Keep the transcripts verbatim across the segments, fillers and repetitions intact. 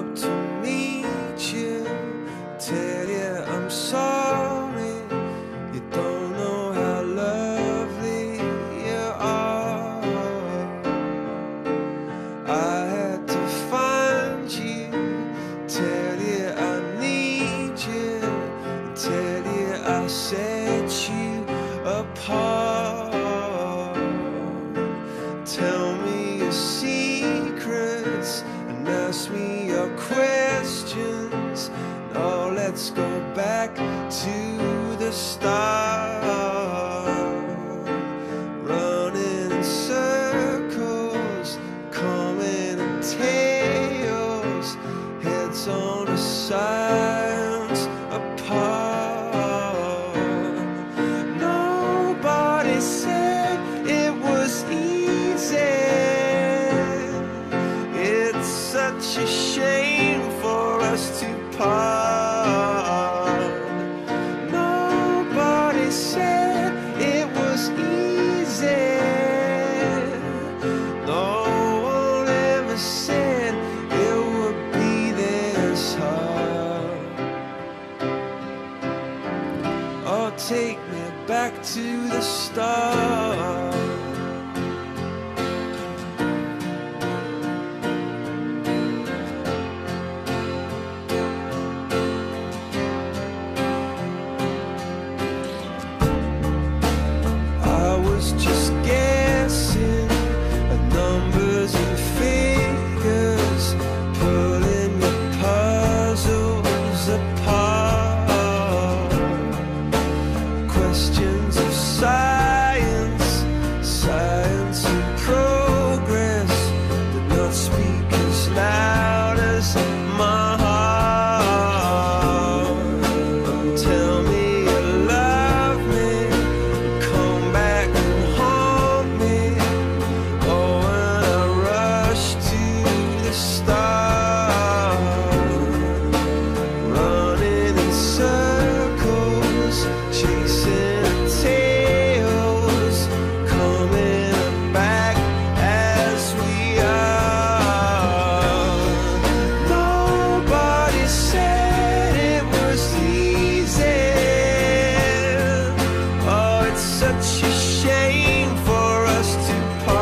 up to meet you, tell you I'm sorry. You don't know how lovely you are. I had to find you, tell you I need you, tell you I set you apart. Tell me your secrets and ask me your questions. Now let's go back to the start. Running in circles, coming in tails, heads on the sides apart. Nobody said it was easy. It's such a shame for us to part. Nobody said it was easy. No one ever said it would be this hard. Oh, take me back to the start. Just guessing at numbers and figures, pulling your puzzles apart. Questions of science, science and progress did not speak as loud as my heart. Tell me you love me, come back and haunt me. Oh, when I rush to the start, running in circles, chasing tails, coming back as we are. Nobody said it was easy. Oh, it's such a shame for us to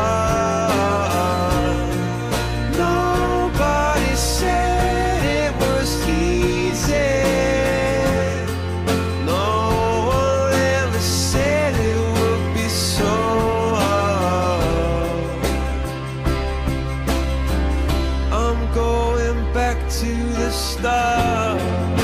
part. Nobody said it was easy. No one ever said it would be so hard. I'm going back to the start.